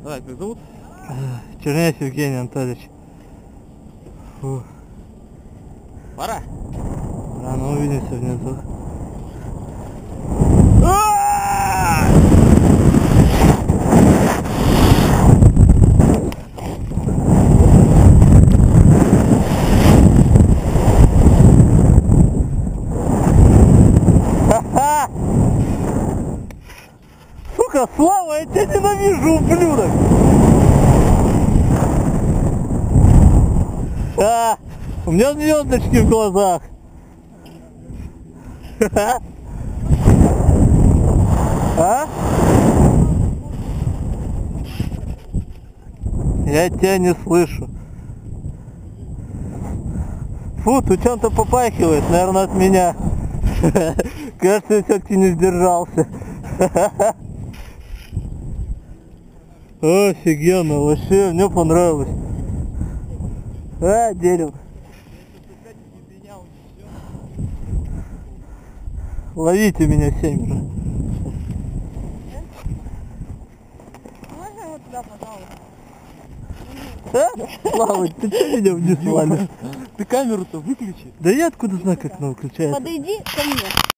Давай, как зовут? Черняев Евгений Анатольевич. Фу. Пора. Рано увидимся внизу. Сука, Слава, я тебя ненавижу, ублюдок! У меня звездочки в глазах. Я тебя не слышу. Фу, тут чем-то попахивает, наверное, от меня. Кажется, я все-таки не сдержался. Офигенно, вообще, мне понравилось. Дерево. Ловите меня, 7 уже. Можно вот туда, пожалуйста? Слава, ты что меня вниз валишь? Ты камеру-то выключи. Да я откуда знаю, как она выключается? Подойди ко мне.